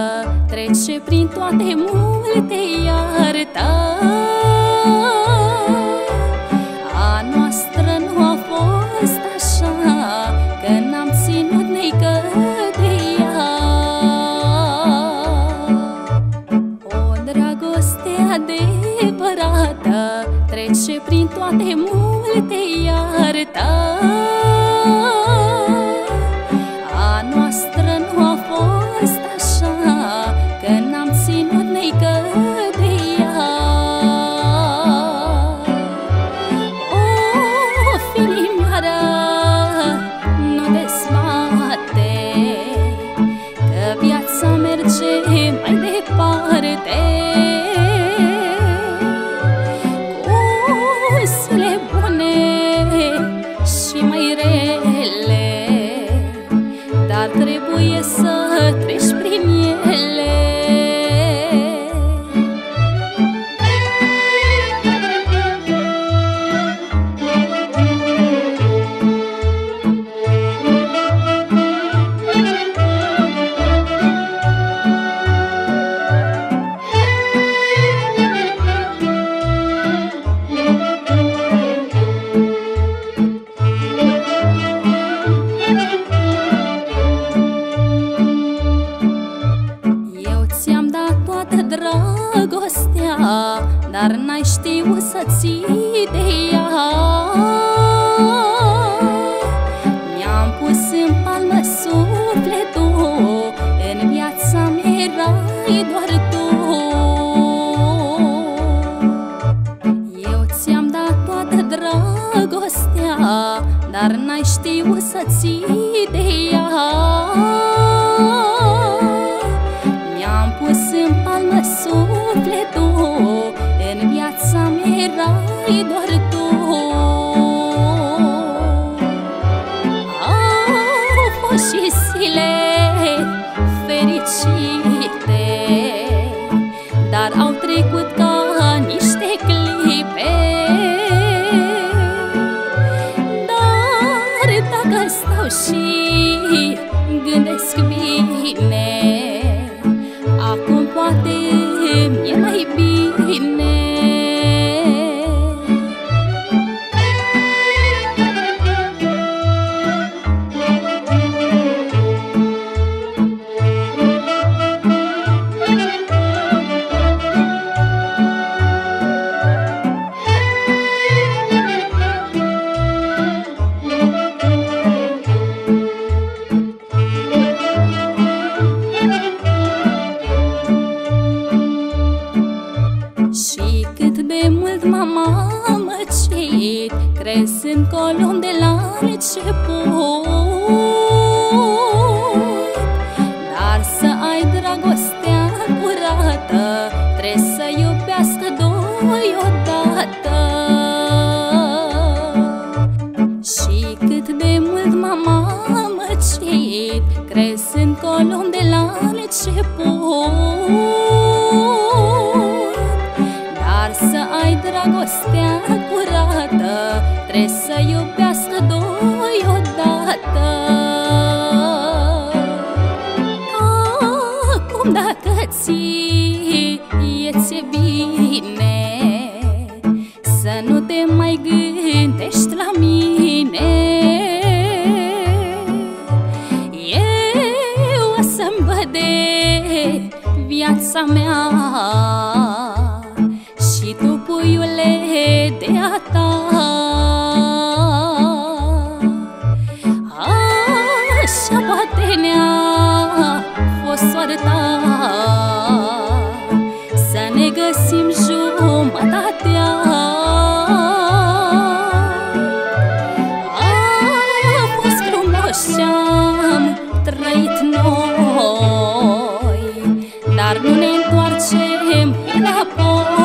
trece prin toate multe iartă. A noastră nu a fost așa, că n-am ținut neică de ea. O dragoste adevărată trece prin toate multe iartă. A noastră nu a fost așa, că n-am ținut neică de ea. O, filimioară, nu dezbate, că viața merge mai departe. Cu zile bune și mai rele, dar trebuie să treci prin ele. Dragostea, dar n-ai știut să ții de ea. Mi-am pus în palmă sufletul, în viața mea erai doar tu. Eu ți-am dat toată dragostea, dar n-ai știut să ții de ea. Mi-am pus în palmă sufletul, în viața mea erai doar tu. Au fost și zile fericite, dar au trecut ca niște clipe. Dar dacă stau și gândesc bine, acum poate mi-e mai bine. Și cât de mult m-am amăcit, crezând column de la început. Dar să ai dragostea curată, trebuie să iubească doi odată. Și cât de mult m-am amăcit, crezând column de la început. Dar să ai dragostea curată, trebuie să iubească doi odată. Acum dacă ție bine, să nu te mai gândești la mine. Eu o să-mi văd de viața mea, și tu, puiule, de a ta. Așa poate ne-a fost soarta, să ne găsim jumătatea. A fost frumos ce-am trăit noi, dar nu ne întoarcem înapoi.